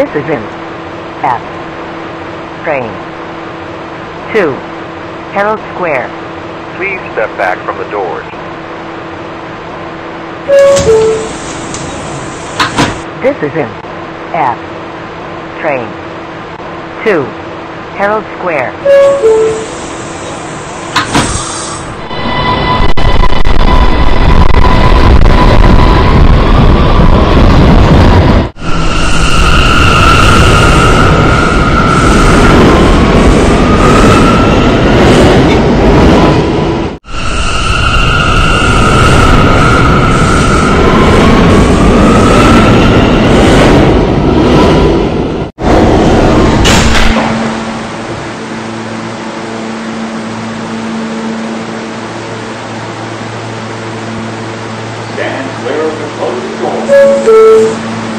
This is in F train 2 Herald Square. Please step back from the doors. This is in F train 2 Herald Square. Stand clear of the closing door.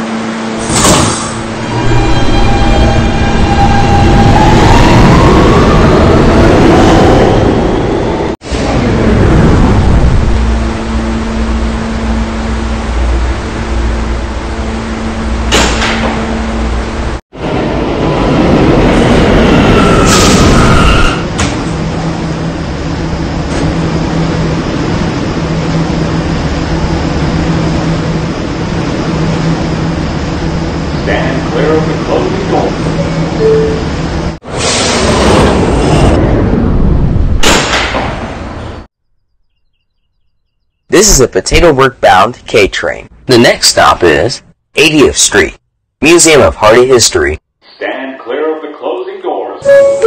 Stand clear of the closing door. This is a Potato Work bound K train. The next stop is 80th Street, Museum of Hardy History. Stand clear of the closing doors.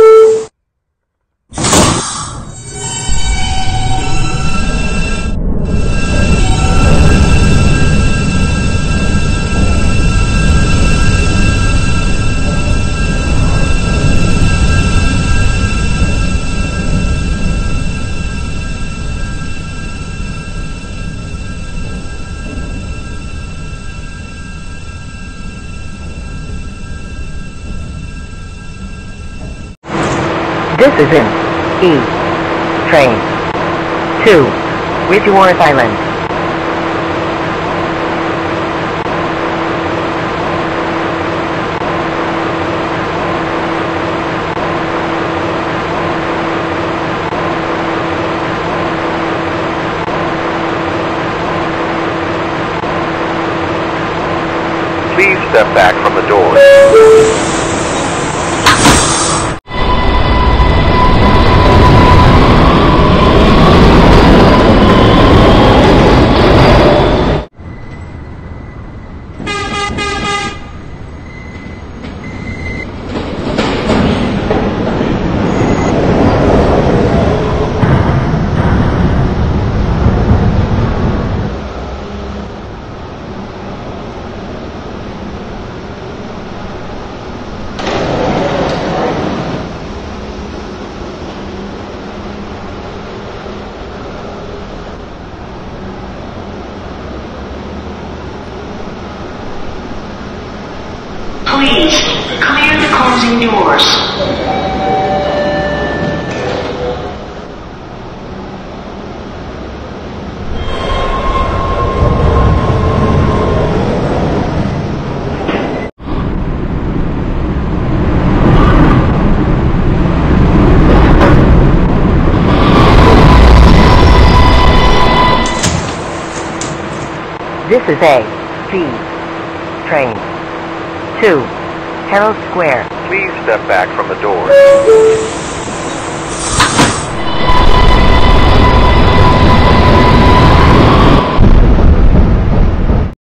This is in E train 2 Ridgeworth Island. Please step back from the doors. Please, clear the closing doors. This is a G train 2 Herald Square. Please step back from the doors.